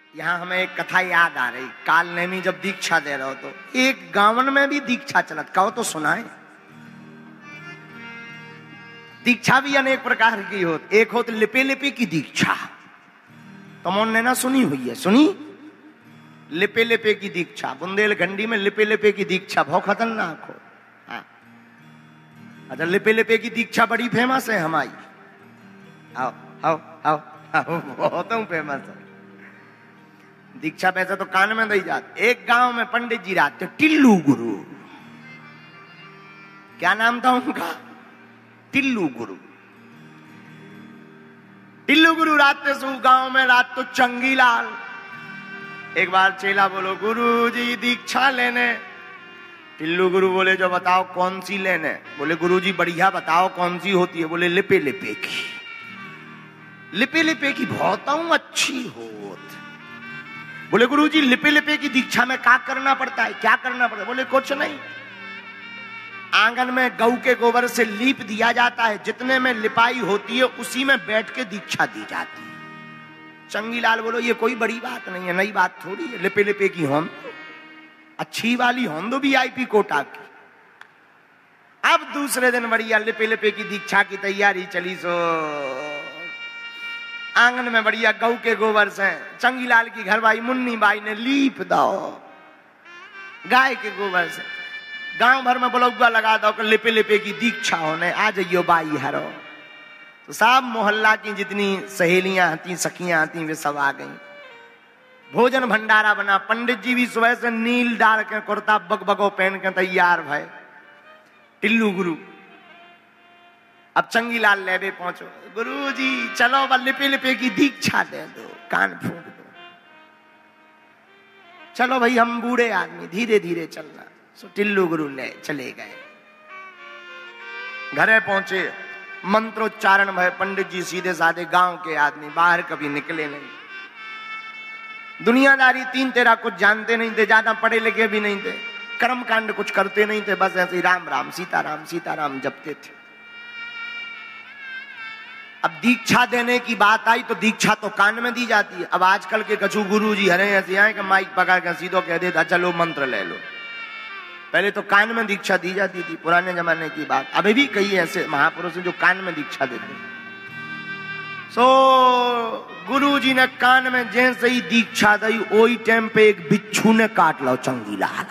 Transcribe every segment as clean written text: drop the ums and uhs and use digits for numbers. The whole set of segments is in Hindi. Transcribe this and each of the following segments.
यहाँ हमें एक कथा याद आ रही। काल नेमी जब दीक्षा दे रहे हो तो एक गावन में भी दीक्षा चलत, कहो तो सुनाए। दीक्षा भी अनेक प्रकार की होती। एक होती लिपे लिपे की दीक्षा, तुमने ना सुनी हुई है? सुनी? लिपे लिपे की दीक्षा, बुंदेलखंडी में लिपे लिपे की दीक्षा बहुत खतरनाक हो। हाँ, अच्छा, लिपे लिपे की दीक्षा बड़ी फेमस है हमारी। आओ आओ आओ आओ, बहुत फेमस है दीक्षा। वैसे तो कान में दी जाती। एक गांव में पंडित जी रहते, टिल्लू गुरु। क्या नाम था उनका? टिल्लू गुरु। टिल्लू गुरु रात सु गांव में, रात तो चंगीलाल। एक बार चेला बोलो गुरु जी दीक्षा लेने। टिल्लू गुरु बोले जो बताओ कौन सी लेने? बोले गुरु जी बढ़िया बताओ कौन सी होती है? बोले लिपे लिपे की। लिपे लिपे की बहुत अच्छी होत। बोले गुरु जी लिपे लिपे की दीक्षा में क्या करना पड़ता है? क्या करना पड़ता है? बोले कुछ नहीं, आंगन में गऊ के गोबर से लीप दिया जाता है, जितने में लिपाई होती है उसी में बैठ के दीक्षा दी जाती है। चंगीलाल बोलो ये कोई बड़ी बात नहीं है, नई बात थोड़ी है। लिपे लिपे की होम, अच्छी वाली होम दो VIP कोटा की। अब दूसरे दिन बढ़िया लिपे लिपे की दीक्षा की तैयारी चली। सो आंगन में बढ़िया गऊ के गोबर से चंगीलाल की घरवाई मुन्नी बाई ने लीप दो, गाय के गोबर से गांव भर में ब्लॉगवा लगा दो कि लिपे लिपे की दीक्षा होने आ जाइयो बाई हरो। तो सब मोहल्ला की जितनी सहेलियां आती, सखियां आती, वे सब आ गई। भोजन भंडारा बना। पंडित जी भी सुबह से नील डाल के कुर्ता बगबगो पहन के तैयार भय। टिल्लू गुरु अब चंगीलाल लेबे पहुंचो, गुरु जी चलो बस लिपे लिपे की दीक्षा दे दो, कान फूंक दो। चलो भाई हम बूढ़े आदमी, धीरे धीरे चलना। सो टिल्लू गुरु ले चले गए। घरे पहुंचे, मंत्रोच्चारण भय। पंडित जी सीधे साधे गांव के आदमी, बाहर कभी निकले नहीं। दुनियादारी तीन तेरा कुछ जानते नहीं थे, ज्यादा पढ़े लिखे भी नहीं थे, कर्म कांड कुछ करते नहीं थे, बस ऐसे राम राम सीताराम जपते थे। अब दीक्षा देने की बात आई तो दीक्षा तो कान में दी जाती है। अब आजकल के कछु गुरु जी हरे ऐसे आए कि माइक पकड़ कर सीधो कह देता चलो मंत्र ले लो। पहले तो कान में दीक्षा दी जाती थी, पुराने जमाने की बात। अभी भी कई ऐसे महापुरुष हैं जो कान में दीक्षा देते। सो गुरु जी ने कान में जैसे ही दीक्षा दी, वही टाइम पे एक बिच्छू ने काट लो चंगीलाल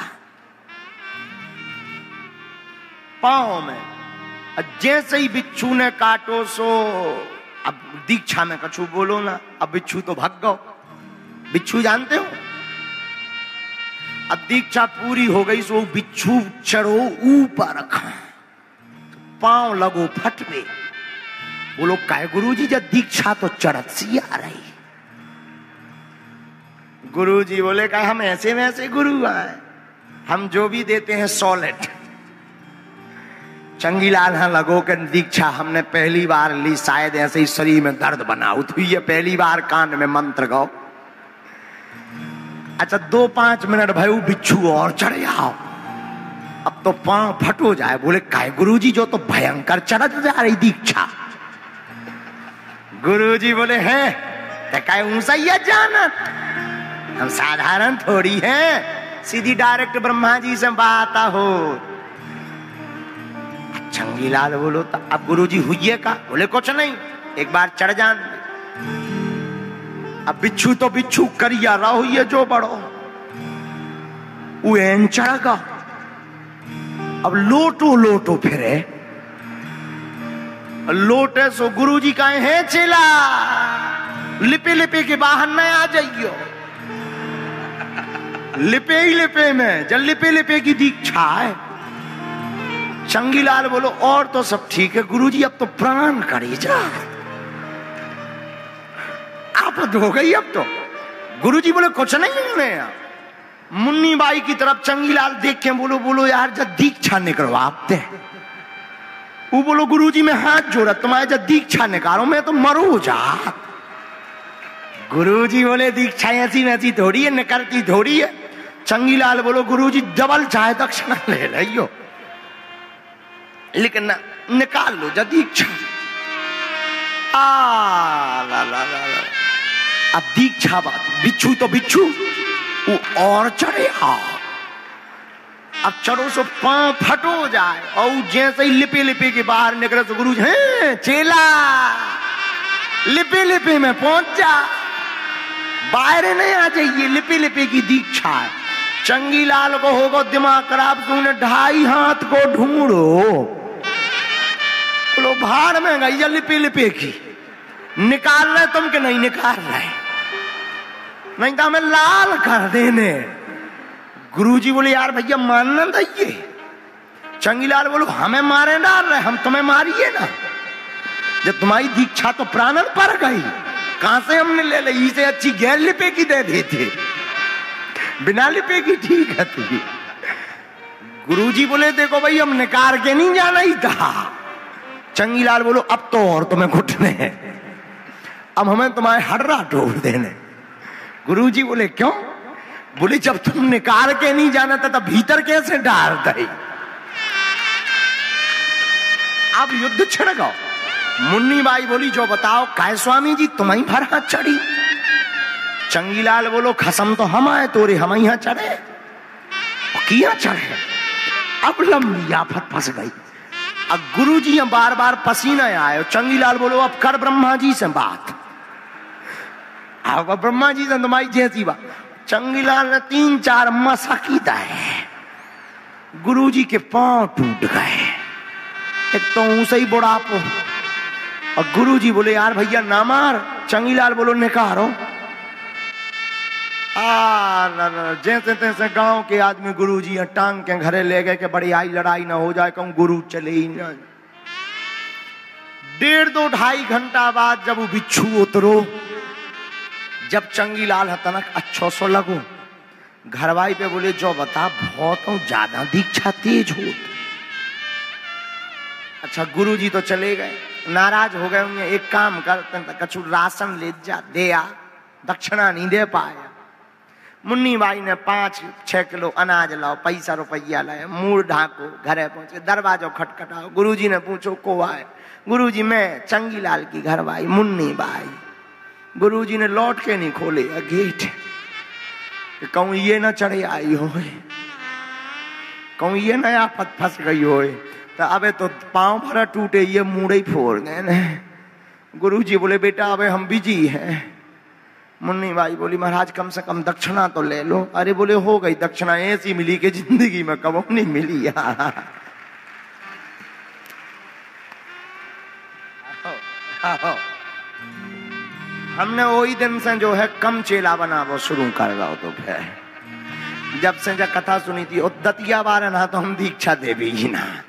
पांव में। जैसे ही बिच्छू ने काटो सो अब दीक्षा में कछु बोलो ना, अब बिच्छू तो भाग गो। बिच्छू जानते हो? अब दीक्षा पूरी हो गई सो बिच्छू चढ़ो ऊपर, पांव लगो फटवे। बोलो काय गुरु जी जब दीक्षा तो चढ़त सी आ रही। गुरु जी बोले का हम ऐसे वैसे गुरु आए, हम जो भी देते हैं सॉलिड। चंगीलाल हाँ लगो के दीक्षा हमने पहली बार ली, शायद ऐसे ही शरीर में दर्द बना हुई है, पहली बार कान में मंत्र गाओ। अच्छा 2-5 मिनट भाई बिच्छू और चढ़ जाओ, अब तो पांव फटो जाए। बोले काय गुरुजी जो तो भयंकर चढ़ जा रही दीक्षा। गुरुजी बोले हैं तो काय ऊंचा ही जाना, हम साधारण थोड़ी हैं, सीधी डायरेक्ट ब्रह्मा जी से बात हो। चंगीलाल बोलो तो अब गुरुजी हुई का? बोले कुछ नहीं, एक बार चढ़ जान। अब बिच्छू तो बिच्छू करिया रहा हुई है जो बड़ो, वो एन चढ़गा। अब लोटो लोटो फिरे, लोटे सो गुरुजी कहे हैं चेला लिपे लिपे के बाहर न आ जाइयो। लिपे ही लिपे में, जब लिपे लिपे की दीक्षा है। चंगीलाल बोलो और तो सब ठीक है गुरुजी, अब तो प्राण करी जा, आप हो गई अब तो। गुरुजी बोले कुछ नहीं है। मुन्नी बाई की तरफ चंगीलाल देख के बोलो यार जब दीक्षा निकलवाते। वो बोलो गुरुजी मैं हाथ जोड़ा, तुम्हारे जब दीक्षा निकालो मैं तो मरो जा। गुरुजी बोले दीक्षा ऐसी वैसी थोड़ी है, निकलती थोड़ी है। चंगीलाल बोलो गुरुजी डबल चाहे दक्षिणा ले लियो, लेकिन निकाल लो जब दीक्षा। ला ला ला ला। अब दीक्षा बात, बिच्छू तो बिच्छू वो और चढ़े आओ, अब चढ़ो सो पांव फटो जाए और जैसे ही लिपे लिपे के बाहर निकले तो गुरु जी हैं चेला लिपे लिपे में पहुंच जा, बाहर नहीं आ जाइए, लिपे लिपे की दीक्षा है। चंगीलाल को होगा दिमाग खराब, तूने 2.5 हाथ को ढूंढो, बोलो भाड़ में गई लिपे लिपे की, निकाल रहे तुम के नहीं निकाल रहे, नहीं तो हमें लाल कर देने। गुरुजी बोले यार भैया मानना चाहिए। चंगीलाल बोलो हमें मारे डाल रहे, हम तुम्हें मारिए ना, जब तुम्हारी दीक्षा तो प्राणन पर गई, कहां से हमने ले ली, इसे अच्छी गैर लिपे की दे देते, बिना लिपे की ठीक है तुझी। गुरुजी बोले देखो भाई हम निकाल के नहीं जाना ही था। चंगीलाल बोलो अब तो और तुम्हें घुटने हैं, अब हमें तुम्हारे हर्रा तोड़ देने। गुरुजी बोले क्यों? बोले जब तुम निकाल के नहीं जाना था तब भीतर कैसे डाल दे। अब युद्ध छिड़ गया। मुन्नी बाई बोली जो बताओ काय स्वामी जी तुम्हारी भर हाथ चढ़ी। चंगीलाल बोलो खसम तो हम आए तोरे, हम यहाँ चढ़े किया चढ़े। अब लंबी आफत फंस गई। अब गुरुजी बार बार पसीना आए। चंगीलाल बोलो अब कर ब्रह्मा जी से बात, अब ब्रह्मा जी से तुम्हारी जैसी बात। चंगीलाल ने 3-4 मसा की दाए, गुरुजी के पांव टूट गए। एक तो ऊंसे ही बुढ़ापो, और गुरुजी बोले यार भैया ना मार। चंगीलाल बोलो निकारो। जैसे तैसे गांव के आदमी गुरुजी टांग के घरे ले गए कि बड़ी आई लड़ाई ना हो जाए, कहूं गुरु चले ही ना। 1.5-2 घंटा बाद जब वो बिच्छू उतरो, जब चंगीलाल हतनक अच्छो सो लगो, घरवाई पे बोले जो बता बहुत ज्यादा दीक्षा तेज हो। अच्छा गुरुजी तो चले गए, नाराज हो गए होंगे। एक काम कर कछु राशन ले जा, दे आ, दक्षिणा नहीं दे पाया। मुन्नी बाई ने 5-6 किलो अनाज लाओ, पैसा रुपया लाए, मुंह ढाको, घरे पहुंचे, दरवाजो खटखटाओ। गुरुजी ने पूछो को आए। गुरुजी मैं चंगीलाल की घरवाई मुन्नी बाई। गुरुजी ने लौट के नहीं खोले गेट, कहूं ये ना चढ़े आई हो, कहूं ये नया पत फंस गई हो, तो अबे तो पांव भरा टूटे, ये मुड़े ही फोड़ गए न। गुरुजी बोले बेटा अबे हम बिजी हैं। मुन्नी बाई बोली महाराज कम से कम दक्षिणा तो ले लो। अरे बोले हो गई दक्षिणा, ऐसी मिली कि जिंदगी में कबो नहीं मिली यार। हमने वही दिन से जो है कम चेला बना वो शुरू कर रहा हो। तो फिर जब से जब कथा सुनी थी दतिया बार ना तो हम दीक्षा दे भी ना।